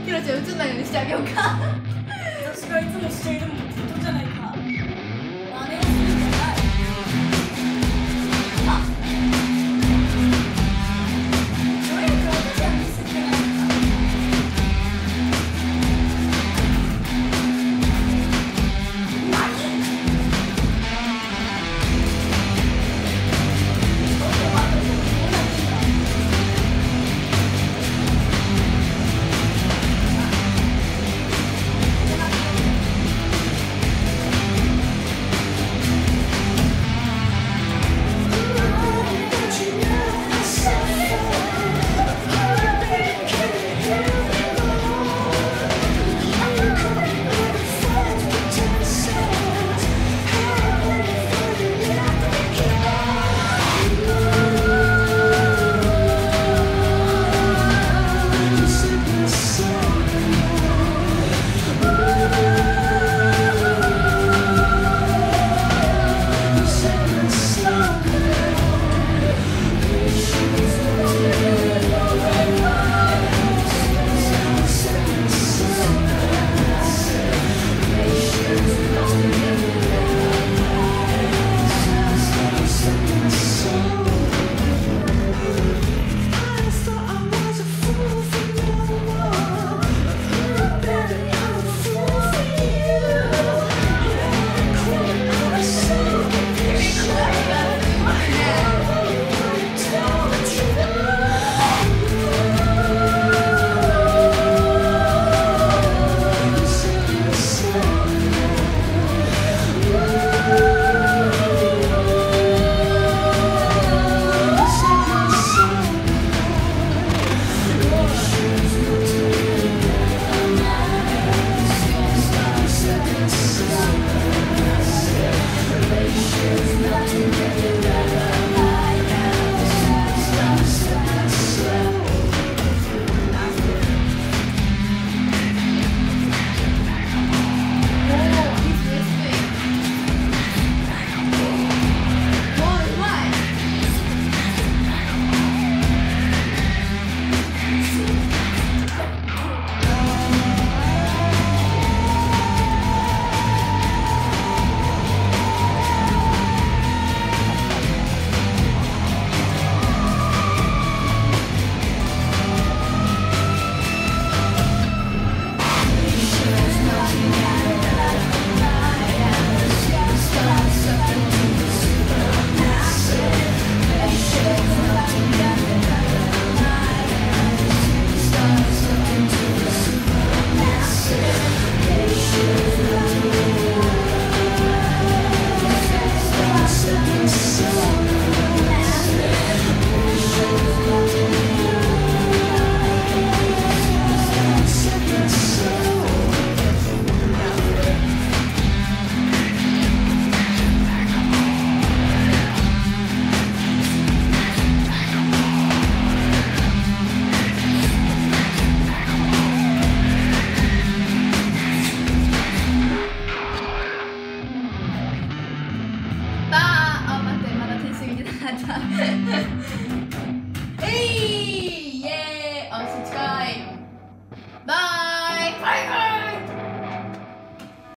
ひろちゃん映んないようにしてあげようか。 私がいつもしているもことじゃないか。真似をするんじゃない。あ、どうやって私は見せてないのか。 えいイエーイ、おし近いバイバイ。